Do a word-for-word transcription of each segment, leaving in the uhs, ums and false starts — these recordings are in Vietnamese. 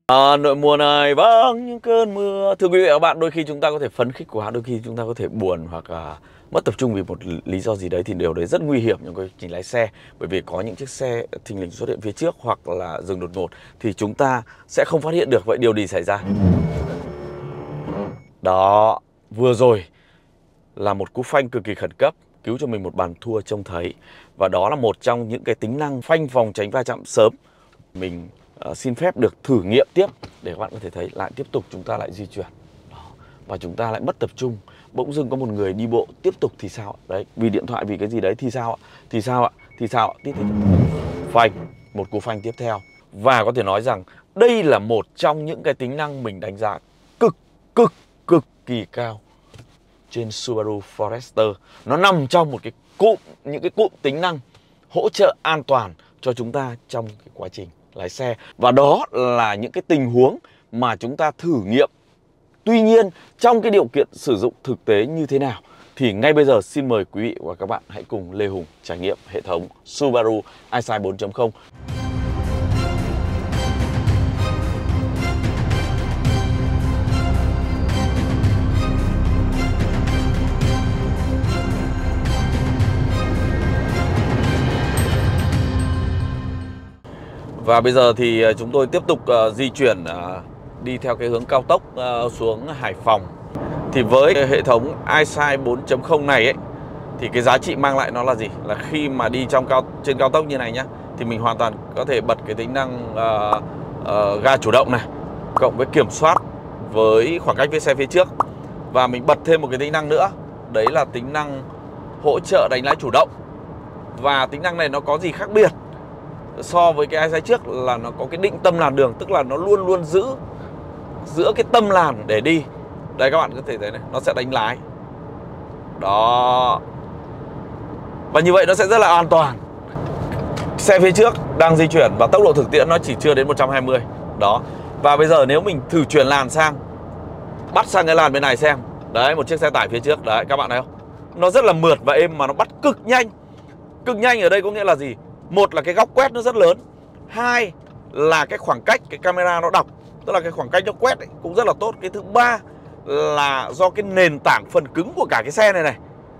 À, nội mùa này vắng những cơn mưa. Thưa quý vị và các bạn, đôi khi chúng ta có thể phấn khích quá, đôi khi chúng ta có thể buồn hoặc là mất tập trung vì một lý do gì đấy, thì điều đấy rất nguy hiểm trong quá trình lái xe. Bởi vì có những chiếc xe thình lình xuất hiện phía trước hoặc là dừng đột ngột thì chúng ta sẽ không phát hiện được. Vậy điều gì xảy ra? Đó, vừa rồi là một cú phanh cực kỳ khẩn cấp, cứu cho mình một bàn thua trông thấy. Và đó là một trong những cái tính năng phanh phòng tránh va chạm sớm. Mình uh, xin phép được thử nghiệm tiếp để các bạn có thể thấy. Lại tiếp tục chúng ta lại di chuyển. Đó. Và chúng ta lại mất tập trung. Bỗng dưng có một người đi bộ tiếp tục thì sao ạ? Đấy, vì điện thoại, vì cái gì đấy thì sao ạ? Thì sao ạ? Thì sao ạ? Tiếp tiếp phanh, một cú phanh tiếp theo. Và có thể nói rằng đây là một trong những cái tính năng mình đánh giá cực cực cực kỳ cao trên Subaru Forester. Nó nằm trong một cái cụm, những cái cụm tính năng hỗ trợ an toàn cho chúng ta trong cái quá trình lái xe. Và đó là những cái tình huống mà chúng ta thử nghiệm. Tuy nhiên, trong cái điều kiện sử dụng thực tế như thế nào thì ngay bây giờ xin mời quý vị và các bạn hãy cùng Lê Hùng trải nghiệm hệ thống Subaru iSight bốn chấm không. Và bây giờ thì chúng tôi tiếp tục uh, di chuyển uh, đi theo cái hướng cao tốc uh, xuống Hải Phòng. Thì với hệ thống iSight bốn chấm không này ấy, thì cái giá trị mang lại nó là gì? Là khi mà đi trong cao trên cao tốc như này nhá, thì mình hoàn toàn có thể bật cái tính năng uh, uh, ga chủ động này, cộng với kiểm soát với khoảng cách với xe phía trước. Và mình bật thêm một cái tính năng nữa, đấy là tính năng hỗ trợ đánh lái chủ động. Và tính năng này nó có gì khác biệt so với cái iSight trước là nó có cái định tâm làn đường, tức là nó luôn luôn giữ giữa cái tâm làn để đi. Đây các bạn có thể thấy này, nó sẽ đánh lái. Đó. Và như vậy nó sẽ rất là an toàn. Xe phía trước đang di chuyển và tốc độ thực tiễn nó chỉ chưa đến một trăm hai mươi. Đó. Và bây giờ nếu mình thử chuyển làn sang, bắt sang cái làn bên này xem. Đấy, một chiếc xe tải phía trước. Đấy, các bạn thấy không? Nó rất là mượt và êm mà nó bắt cực nhanh. Cực nhanh ở đây có nghĩa là gì? Một là cái góc quét nó rất lớn. Hai là cái khoảng cách cái camera nó đọc, tức là cái khoảng cách nó quét ấy, cũng rất là tốt. Cái thứ ba là do cái nền tảng phần cứng của cả cái xe này này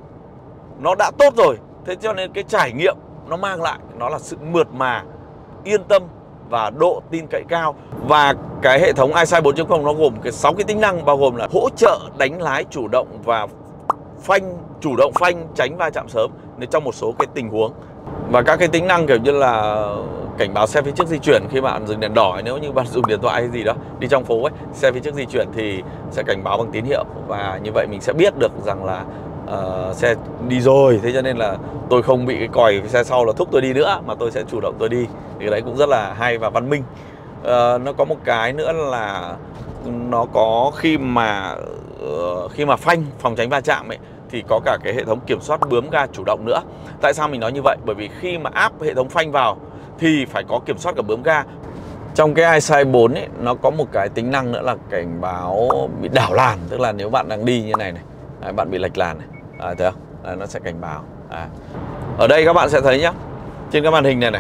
nó đã tốt rồi. Thế cho nên cái trải nghiệm nó mang lại nó là sự mượt mà, yên tâm và độ tin cậy cao. Và cái hệ thống iSight bốn chấm không nó gồm cái sáu cái tính năng, bao gồm là hỗ trợ đánh lái chủ động và phanh, chủ động phanh tránh va chạm sớm nếu trong một số cái tình huống. Và các cái tính năng kiểu như là cảnh báo xe phía trước di chuyển khi bạn dừng đèn đỏ, nếu như bạn dùng điện thoại hay gì đó đi trong phố ấy, xe phía trước di chuyển thì sẽ cảnh báo bằng tín hiệu. Và như vậy mình sẽ biết được rằng là uh, xe đi rồi. Thế cho nên là tôi không bị cái còi xe sau là thúc tôi đi nữa, mà tôi sẽ chủ động tôi đi. Thì cái đấy cũng rất là hay và văn minh. uh, Nó có một cái nữa là nó có khi mà uh, khi mà phanh phòng tránh va chạm ấy, thì có cả cái hệ thống kiểm soát bướm ga chủ động nữa. Tại sao mình nói như vậy? Bởi vì khi mà áp hệ thống phanh vào thì phải có kiểm soát cả bướm ga. Trong cái iSight bốn ấy, nó có một cái tính năng nữa là cảnh báo bị đảo làn. Tức là nếu bạn đang đi như này này, đấy, bạn bị lệch làn này, à, thấy không? Đấy, nó sẽ cảnh báo. À. Ở đây các bạn sẽ thấy nhá, trên cái màn hình này này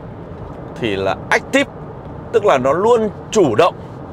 thì là Active, tức là nó luôn chủ động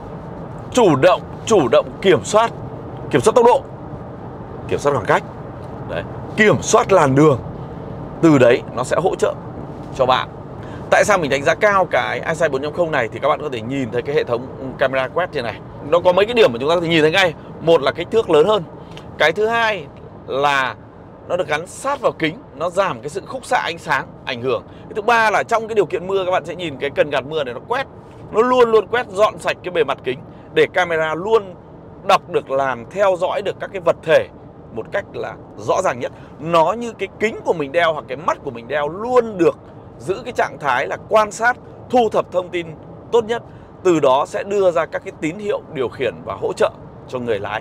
Chủ động, chủ động kiểm soát Kiểm soát tốc độ, kiểm soát khoảng cách, đấy, kiểm soát làn đường. Từ đấy nó sẽ hỗ trợ cho bạn. Tại sao mình đánh giá cao cái iSight bốn chấm không này? Thì các bạn có thể nhìn thấy cái hệ thống camera quét trên này. Nó có mấy cái điểm mà chúng ta có thể nhìn thấy ngay. Một là kích thước lớn hơn. Cái thứ hai là nó được gắn sát vào kính, nó giảm cái sự khúc xạ ánh sáng ảnh hưởng. Cái thứ ba là trong cái điều kiện mưa, các bạn sẽ nhìn cái cần gạt mưa này nó quét, nó luôn luôn quét dọn sạch cái bề mặt kính để camera luôn đọc được làn, theo dõi được các cái vật thể một cách là rõ ràng nhất. Nó như cái kính của mình đeo hoặc cái mắt của mình đeo luôn được giữ cái trạng thái là quan sát, thu thập thông tin tốt nhất. Từ đó sẽ đưa ra các cái tín hiệu điều khiển và hỗ trợ cho người lái.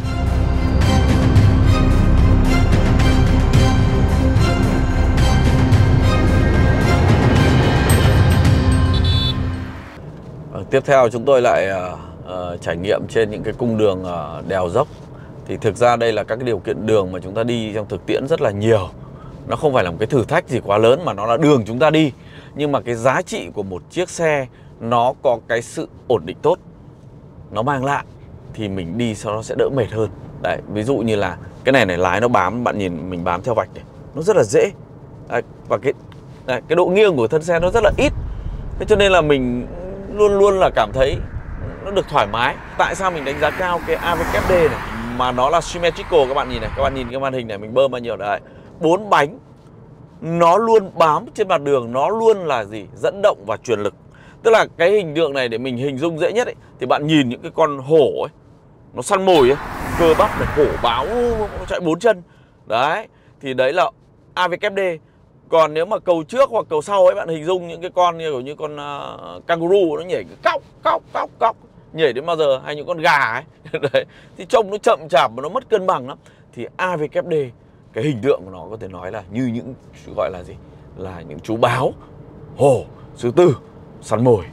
Tiếp theo chúng tôi lại uh, uh, trải nghiệm trên những cái cung đường uh, đèo dốc. Thì thực ra đây là các cái điều kiện đường mà chúng ta đi trong thực tiễn rất là nhiều. Nó không phải là một cái thử thách gì quá lớn mà nó là đường chúng ta đi. Nhưng mà cái giá trị của một chiếc xe nó có cái sự ổn định tốt, nó mang lại thì mình đi sau nó sẽ đỡ mệt hơn. Đấy, ví dụ như là cái này này lái nó bám, bạn nhìn mình bám theo vạch này, nó rất là dễ. Đấy, và cái đấy, cái độ nghiêng của thân xe nó rất là ít. Thế cho nên là mình luôn luôn là cảm thấy nó được thoải mái. Tại sao mình đánh giá cao cái a vê kép đê này mà nó là symmetrical, các bạn nhìn này, các bạn nhìn cái màn hình này mình bơm bao nhiêu đấy. Bốn bánh nó luôn bám trên mặt đường, nó luôn là gì? Dẫn động và truyền lực. Tức là cái hình tượng này để mình hình dung dễ nhất ấy, thì bạn nhìn những cái con hổ ấy, nó săn mồi ấy, cơ bắp này, hổ báo, nó chạy bốn chân. Đấy, thì đấy là a vê kép đê. Còn nếu mà cầu trước hoặc cầu sau ấy, bạn hình dung những cái con như, như con uh, kangaroo, nó nhảy cóc, cóc, cóc, cóc, nhảy đến bao giờ, hay những con gà ấy. Đấy, thì trông nó chậm chạp và nó mất cân bằng lắm. Thì a vê kép đê, cái hình tượng của nó có thể nói là như những gọi là gì? Là những chú báo, hổ, sư tử, săn mồi.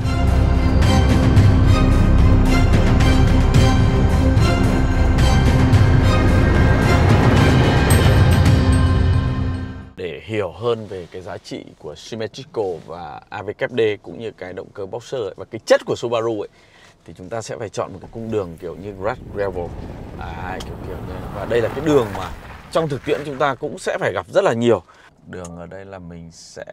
Để hiểu hơn về cái giá trị của symmetrical và a vê kép đê cũng như cái động cơ boxer ấy, và cái chất của Subaru ấy, thì chúng ta sẽ phải chọn một cái cung đường kiểu như grass gravel, à, kiểu kiểu như. Và đây là cái đường mà trong thực tiễn chúng ta cũng sẽ phải gặp rất là nhiều. Đường ở đây là mình sẽ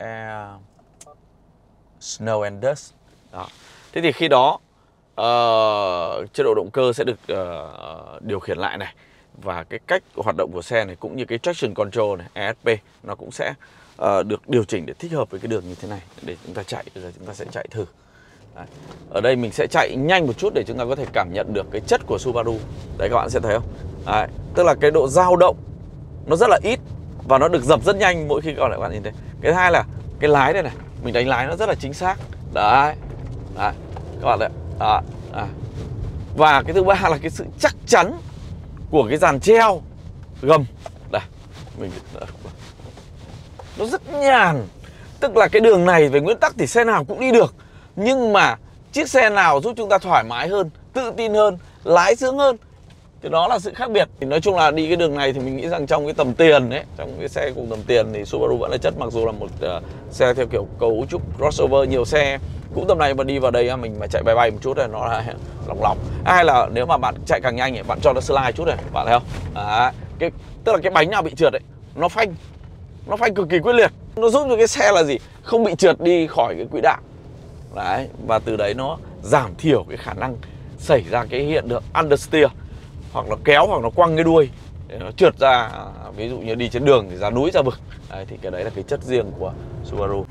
snow and dust. Đó. Thế thì khi đó uh, chế độ động cơ sẽ được uh, điều khiển lại này, và cái cách hoạt động của xe này cũng như cái traction control này, e ét pê, nó cũng sẽ uh, được điều chỉnh để thích hợp với cái đường như thế này để chúng ta chạy. Bây giờ chúng ta sẽ chạy thử. Đấy. Ở đây mình sẽ chạy nhanh một chút để chúng ta có thể cảm nhận được cái chất của Subaru. Đấy, các bạn sẽ thấy không? Đấy. Tức là cái độ dao động nó rất là ít và nó được dập rất nhanh mỗi khi các bạn nhìn thấy. Cái thứ hai là cái lái đây này, mình đánh lái nó rất là chính xác. Đấy, đấy. Các bạn đấy. Đó. Đó. Và cái thứ ba là cái sự chắc chắn của cái dàn treo gầm. Đây, mình nó rất nhàn. Tức là cái đường này về nguyên tắc thì xe nào cũng đi được, nhưng mà chiếc xe nào giúp chúng ta thoải mái hơn, tự tin hơn, lái sướng hơn thì đó là sự khác biệt. Thì nói chung là đi cái đường này thì mình nghĩ rằng trong cái tầm tiền ấy, trong cái xe cùng tầm tiền thì Subaru vẫn là chất, mặc dù là một uh, xe theo kiểu cấu trúc crossover. Nhiều xe cũng tầm này mà đi vào đây mình mà chạy bay bay một chút này nó là lỏng lỏng. Hay là nếu mà bạn chạy càng nhanh ấy, bạn cho nó slide chút này, bạn thấy không? Đấy, cái tức là cái bánh nào bị trượt ấy, nó phanh, nó phanh cực kỳ quyết liệt. Nó giúp cho cái xe là gì? Không bị trượt đi khỏi cái quỹ đạo. Đấy, và từ đấy nó giảm thiểu cái khả năng xảy ra cái hiện tượng understeer, hoặc là kéo hoặc nó quăng cái đuôi để nó trượt ra, ví dụ như đi trên đường thì ra núi ra vực. Đấy, thì cái đấy là cái chất riêng của Subaru.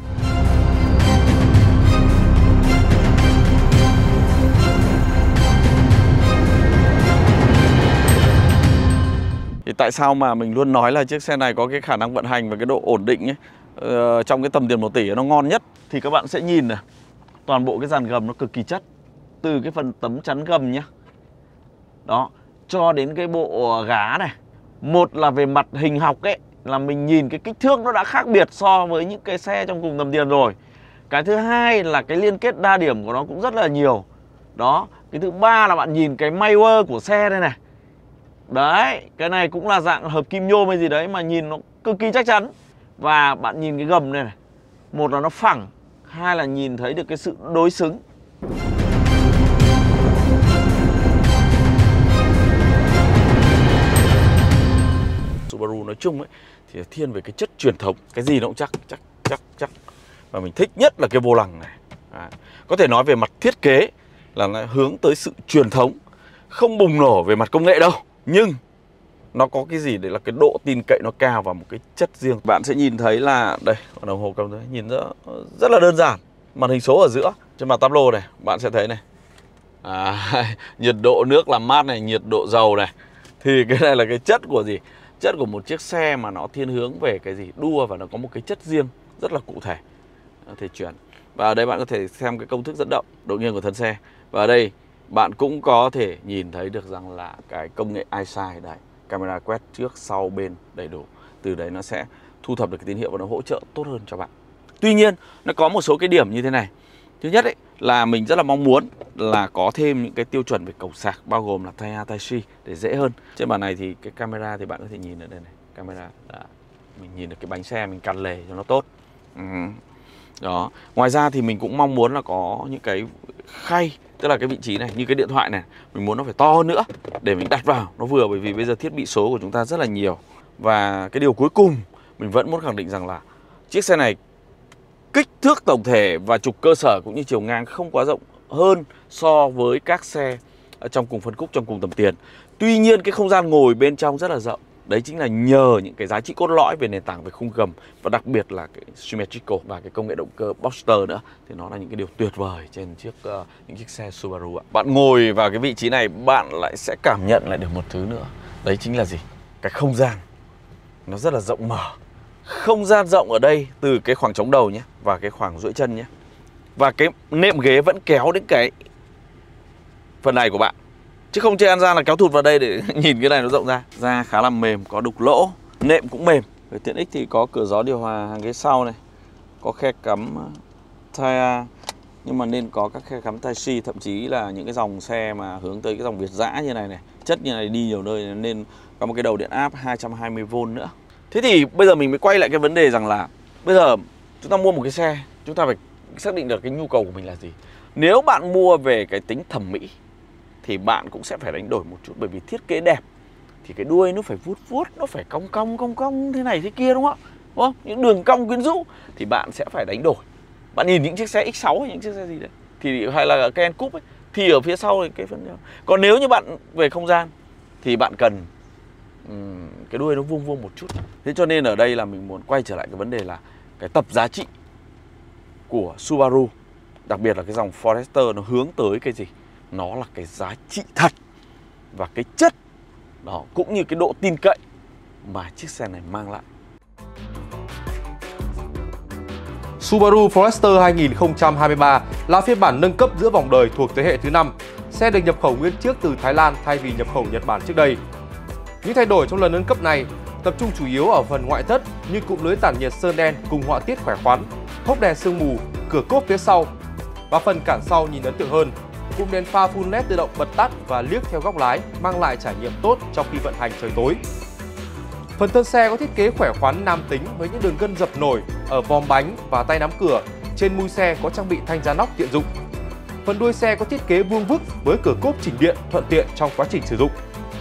Thì tại sao mà mình luôn nói là chiếc xe này có cái khả năng vận hành và cái độ ổn định ấy, uh, trong cái tầm tiền một tỷ nó ngon nhất, thì các bạn sẽ nhìn này, toàn bộ cái dàn gầm nó cực kỳ chất, từ cái phần tấm chắn gầm nhá, đó, cho đến cái bộ gá này. Một là về mặt hình học ấy, là mình nhìn cái kích thước nó đã khác biệt so với những cái xe trong cùng tầm tiền rồi. Cái thứ hai là cái liên kết đa điểm của nó cũng rất là nhiều. Đó, cái thứ ba là bạn nhìn cái mayway của xe đây này. Đấy, cái này cũng là dạng hợp kim nhôm hay gì đấy mà nhìn nó cực kỳ chắc chắn. Và bạn nhìn cái gầm này này, một là nó phẳng, hai là nhìn thấy được cái sự đối xứng. Subaru nói chung ấy thì thiên về cái chất truyền thống, cái gì nó cũng chắc chắc chắc chắc. Và mình thích nhất là cái vô lăng này. À, có thể nói về mặt thiết kế là nó hướng tới sự truyền thống, không bùng nổ về mặt công nghệ đâu, nhưng nó có cái gì để là cái độ tin cậy nó cao và một cái chất riêng. Bạn sẽ nhìn thấy là đây, đồng hồ cầm đấy, nhìn rất, rất là đơn giản. Màn hình số ở giữa, trên mặt tablo này, bạn sẽ thấy này. À, nhiệt độ nước làm mát này, nhiệt độ dầu này. Thì cái này là cái chất của gì? Chất của một chiếc xe mà nó thiên hướng về cái gì? Đua, và nó có một cái chất riêng rất là cụ thể, có thể chuyển. Và ở đây bạn có thể xem cái công thức dẫn động, độ nghiêng của thân xe. Và ở đây bạn cũng có thể nhìn thấy được rằng là cái công nghệ EyeSight đấy, camera quét trước sau bên đầy đủ. Từ đấy nó sẽ thu thập được cái tín hiệu và nó hỗ trợ tốt hơn cho bạn. Tuy nhiên nó có một số cái điểm như thế này. Thứ nhất ấy, là mình rất là mong muốn là có thêm những cái tiêu chuẩn về cổng sạc, bao gồm là Type A, Type C để dễ hơn. Trên bàn này thì cái camera thì bạn có thể nhìn ở đây này, camera đã, mình nhìn được cái bánh xe, mình căn lề cho nó tốt. Ừ. Đó. Ngoài ra thì mình cũng mong muốn là có những cái khay, tức là cái vị trí này, như cái điện thoại này, mình muốn nó phải to hơn nữa để mình đặt vào nó vừa, bởi vì bây giờ thiết bị số của chúng ta rất là nhiều. Và cái điều cuối cùng mình vẫn muốn khẳng định rằng là chiếc xe này kích thước tổng thể và trục cơ sở cũng như chiều ngang không quá rộng hơn so với các xe trong cùng phân khúc, trong cùng tầm tiền. Tuy nhiên cái không gian ngồi bên trong rất là rộng. Đấy chính là nhờ những cái giá trị cốt lõi về nền tảng, về khung gầm và đặc biệt là cái symmetrical và cái công nghệ động cơ Boxster nữa, thì nó là những cái điều tuyệt vời trên chiếc uh, những chiếc xe Subaru ạ. Bạn ngồi vào cái vị trí này, bạn lại sẽ cảm nhận lại được một thứ nữa. Đấy chính là gì? Cái không gian nó rất là rộng mở. Không gian rộng ở đây từ cái khoảng chống đầu nhé và cái khoảng duỗi chân nhé. Và cái nệm ghế vẫn kéo đến cái phần này của bạn, chứ không chơi ăn gian là kéo thụt vào đây để nhìn cái này nó rộng ra. Da khá là mềm, có đục lỗ, nệm cũng mềm. Về tiện ích thì có cửa gió điều hòa hàng ghế sau này, có khe cắm Type A, nhưng mà nên có các khe cắm Type C. Thậm chí là những cái dòng xe mà hướng tới cái dòng Việt dã như này này, chất như này đi nhiều nơi, nên có một cái đầu điện áp hai trăm hai mươi vôn nữa. Thế thì bây giờ mình mới quay lại cái vấn đề rằng là bây giờ chúng ta mua một cái xe, chúng ta phải xác định được cái nhu cầu của mình là gì. Nếu bạn mua về cái tính thẩm mỹ thì bạn cũng sẽ phải đánh đổi một chút, bởi vì thiết kế đẹp thì cái đuôi nó phải vuốt vuốt, nó phải cong cong cong cong thế này thế kia, đúng không? Đúng không? Những đường cong quyến rũ thì bạn sẽ phải đánh đổi. Bạn nhìn những chiếc xe X sáu hay những chiếc xe gì đấy thì hay là Cayenne Coupe ấy, thì ở phía sau thì cái phần đó. Còn nếu như bạn về không gian thì bạn cần um, cái đuôi nó vuông vuông một chút. Thế cho nên ở đây là mình muốn quay trở lại cái vấn đề là cái tập giá trị của Subaru, đặc biệt là cái dòng Forester, nó hướng tới cái gì? Nó là cái giá trị thật và cái chất đó, cũng như cái độ tin cậy mà chiếc xe này mang lại. Subaru Forester hai nghìn không trăm hai mươi ba là phiên bản nâng cấp giữa vòng đời thuộc thế hệ thứ năm. Xe được nhập khẩu nguyên chiếc từ Thái Lan thay vì nhập khẩu Nhật Bản trước đây. Những thay đổi trong lần nâng cấp này tập trung chủ yếu ở phần ngoại thất như cụm lưới tản nhiệt sơn đen cùng họa tiết khỏe khoắn, hốc đèn sương mù, cửa cốp phía sau và phần cản sau nhìn ấn tượng hơn. Cụm đèn pha full led tự động bật tắt và liếc theo góc lái mang lại trải nghiệm tốt trong khi vận hành trời tối. Phần thân xe có thiết kế khỏe khoắn nam tính với những đường gân dập nổi ở vòm bánh và tay nắm cửa. Trên mui xe có trang bị thanh giá nóc tiện dụng. Phần đuôi xe có thiết kế vuông vức với cửa cốp chỉnh điện thuận tiện trong quá trình sử dụng.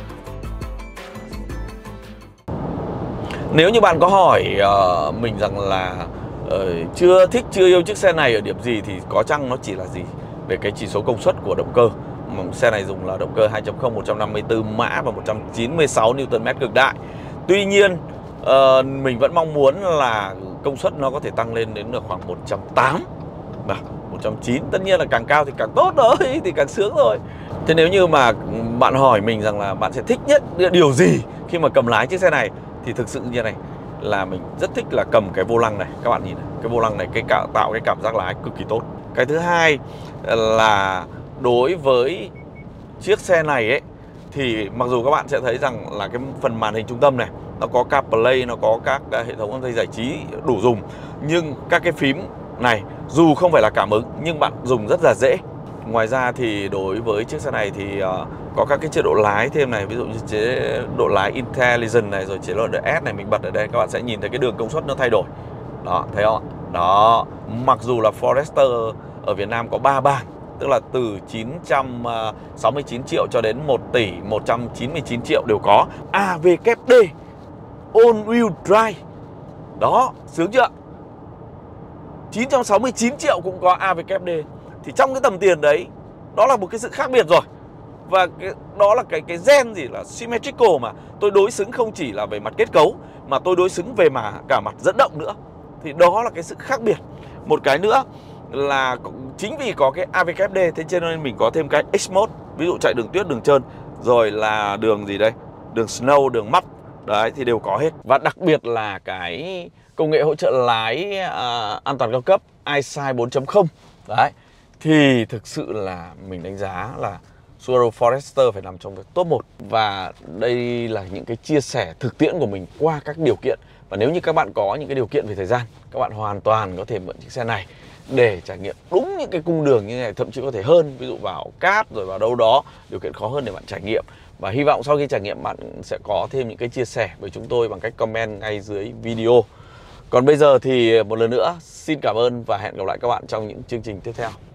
Nếu như bạn có hỏi uh, mình rằng là uh, chưa thích, chưa yêu chiếc xe này ở điểm gì thì có chăng nó chỉ là gì? Về cái chỉ số công suất của động cơ. Xe này dùng là động cơ hai chấm không một trăm năm mươi tư mã và một trăm chín mươi sáu Newton mét cực đại. Tuy nhiên uh, mình vẫn mong muốn là công suất nó có thể tăng lên đến được khoảng một trăm tám mươi, một trăm chín mươi. Tất nhiên là càng cao thì càng tốt rồi, thì càng sướng rồi. Thế nếu như mà bạn hỏi mình rằng là bạn sẽ thích nhất điều gì khi mà cầm lái chiếc xe này, thì thực sự như này là mình rất thích là cầm cái vô lăng này. Các bạn nhìn này, cái vô lăng này cái cả, tạo cái cảm giác lái cực kỳ tốt. Cái thứ hai là đối với chiếc xe này ấy, thì mặc dù các bạn sẽ thấy rằng là cái phần màn hình trung tâm này nó có CarPlay, nó có các hệ thống âm thanh giải trí đủ dùng, nhưng các cái phím này dù không phải là cảm ứng nhưng bạn dùng rất là dễ. Ngoài ra thì đối với chiếc xe này thì uh, có các cái chế độ lái thêm này, ví dụ như chế độ lái Intelligent này, rồi chế độ đê ét này, mình bật ở đây các bạn sẽ nhìn thấy cái đường công suất nó thay đổi. Đó, thấy không ạ? Đó, mặc dù là Forester ở Việt Nam có ba bảng, tức là từ chín trăm sáu mươi chín triệu cho đến một tỷ một trăm chín mươi chín triệu đều có a vê kép đê All Wheel Drive. Đó, sướng chưa? chín trăm sáu mươi chín triệu cũng có a vê kép đê. Thì trong cái tầm tiền đấy, đó là một cái sự khác biệt rồi. Và cái, đó là cái cái gen gì là symmetrical, mà tôi đối xứng không chỉ là về mặt kết cấu mà tôi đối xứng về mà cả mặt dẫn động nữa. Thì đó là cái sự khác biệt. Một cái nữa là chính vì có cái a vê kép đê, thế cho nên mình có thêm cái X-Mode, ví dụ chạy đường tuyết, đường trơn, rồi là đường gì đây, đường snow, đường mud, đấy thì đều có hết. Và đặc biệt là cái công nghệ hỗ trợ lái uh, an toàn cao cấp EyeSight bốn chấm không đấy, thì thực sự là mình đánh giá là Subaru Forester phải nằm trong top một. Và đây là những cái chia sẻ thực tiễn của mình qua các điều kiện. Và nếu như các bạn có những cái điều kiện về thời gian, các bạn hoàn toàn có thể mượn chiếc xe này để trải nghiệm đúng những cái cung đường như này, thậm chí có thể hơn. Ví dụ vào cát rồi vào đâu đó, điều kiện khó hơn để bạn trải nghiệm. Và hy vọng sau khi trải nghiệm bạn sẽ có thêm những cái chia sẻ với chúng tôi bằng cách comment ngay dưới video. Còn bây giờ thì một lần nữa Xin cảm ơn và hẹn gặp lại các bạn trong những chương trình tiếp theo.